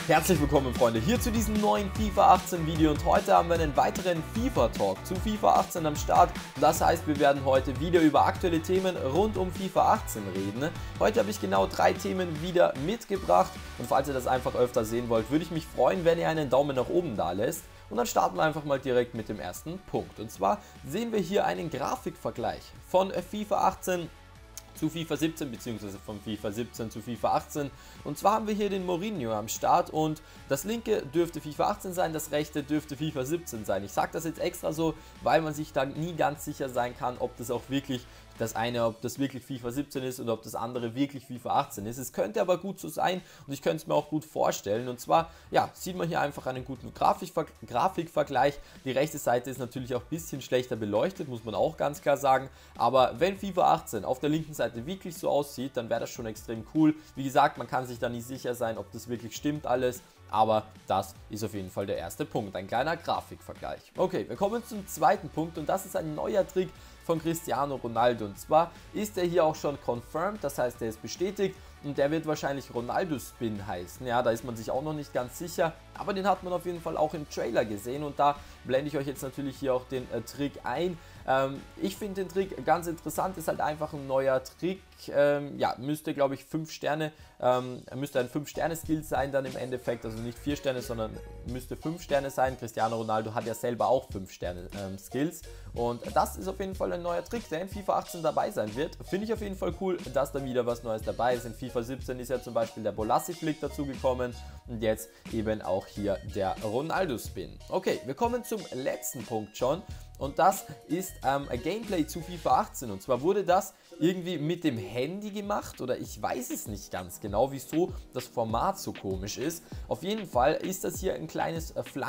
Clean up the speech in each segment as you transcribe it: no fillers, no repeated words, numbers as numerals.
Herzlich willkommen Freunde, hier zu diesem neuen FIFA 18 Video und heute haben wir einen weiteren FIFA Talk zu FIFA 18 am Start. Das heißt, wir werden heute wieder über aktuelle Themen rund um FIFA 18 reden. Heute habe ich genau 3 Themen wieder mitgebracht und falls ihr das einfach öfter sehen wollt, würde ich mich freuen, wenn ihr einen Daumen nach oben da lässt. Und dann starten wir einfach mal direkt mit dem ersten Punkt. Und zwar sehen wir hier einen Grafikvergleich von FIFA 18 zu FIFA 17 bzw. von FIFA 17 zu FIFA 18 und zwar haben wir hier den Mourinho am Start und das linke dürfte FIFA 18 sein, das rechte dürfte FIFA 17 sein. Ich sage das jetzt extra so, weil man sich da nie ganz sicher sein kann, ob das auch wirklich das eine, ob das wirklich FIFA 17 ist und ob das andere wirklich FIFA 18 ist. Es könnte aber gut so sein und ich könnte es mir auch gut vorstellen. Und zwar, ja, sieht man hier einfach einen guten Grafikvergleich. Die rechte Seite ist natürlich auch ein bisschen schlechter beleuchtet, muss man auch ganz klar sagen. Aber wenn FIFA 18 auf der linken Seite wirklich so aussieht, dann wäre das schon extrem cool. Wie gesagt, man kann sich da nicht sicher sein, ob das wirklich stimmt alles. Aber das ist auf jeden Fall der erste Punkt, ein kleiner Grafikvergleich. Okay, wir kommen zum zweiten Punkt und das ist ein neuer Trick von Cristiano Ronaldo. Und zwar ist er hier auch schon confirmed, das heißt, er ist bestätigt und der wird wahrscheinlich Ronaldo Spin heißen. Ja, da ist man sich auch noch nicht ganz sicher, aber den hat man auf jeden Fall auch im Trailer gesehen und da blende ich euch jetzt natürlich hier auch den Trick ein. Ich finde den Trick ganz interessant, ist halt einfach ein neuer Trick, ja, müsste glaube ich 5 Sterne, müsste ein 5-Sterne-Skill sein dann im Endeffekt, also nicht 4 Sterne, sondern müsste 5 Sterne sein. Cristiano Ronaldo hat ja selber auch 5 Sterne Skills und das ist auf jeden Fall ein neuer Trick, der in FIFA 18 dabei sein wird. Finde ich auf jeden Fall cool, dass da wieder was Neues dabei ist. In FIFA 17 ist ja zum Beispiel der Bolasie-Flick dazugekommen und jetzt eben auch hier der Ronaldo-Spin. Okay, wir kommen zum letzten Punkt schon. Und das ist ein Gameplay zu FIFA 18 und zwar wurde das irgendwie mit dem Handy gemacht oder ich weiß es nicht ganz genau, wieso das Format so komisch ist. Auf jeden Fall ist das hier ein kleines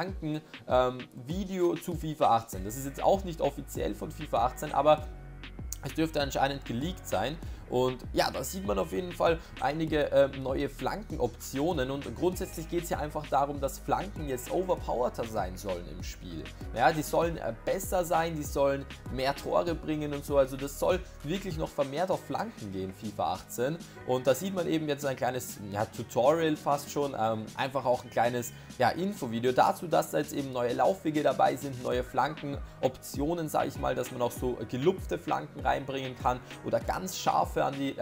Flanken-Video zu FIFA 18. Das ist jetzt auch nicht offiziell von FIFA 18, aber es dürfte anscheinend geleakt sein. Und ja, da sieht man auf jeden Fall einige neue Flankenoptionen und grundsätzlich geht es ja einfach darum, dass Flanken jetzt overpowerter sein sollen im Spiel. Ja, die sollen besser sein, die sollen mehr Tore bringen und so, also das soll wirklich noch vermehrt auf Flanken gehen, FIFA 18. Und da sieht man eben jetzt ein kleines Tutorial fast schon, einfach auch ein kleines Infovideo dazu, dass da jetzt eben neue Laufwege dabei sind, neue Flankenoptionen, sage ich mal, dass man auch so gelupfte Flanken reinbringen kann oder ganz scharfe an den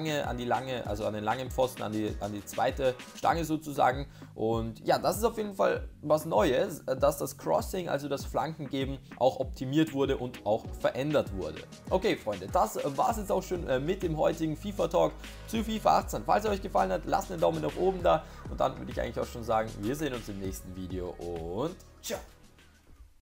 langen Pfosten, an die zweite Stange sozusagen. Und ja, das ist auf jeden Fall was Neues, dass das Crossing, also das Flankengeben, auch optimiert wurde und auch verändert wurde. Okay, Freunde, das war es jetzt auch schon mit dem heutigen FIFA Talk zu FIFA 18. Falls es euch gefallen hat, lasst einen Daumen nach oben da und dann würde ich eigentlich auch schon sagen, wir sehen uns im nächsten Video und ciao!